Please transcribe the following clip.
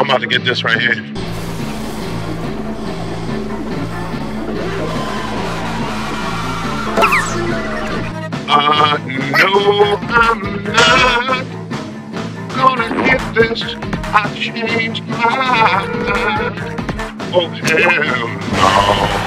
I'm about to get this right here. No, I'm not gonna hit this. I changed my mind. Oh, hell no.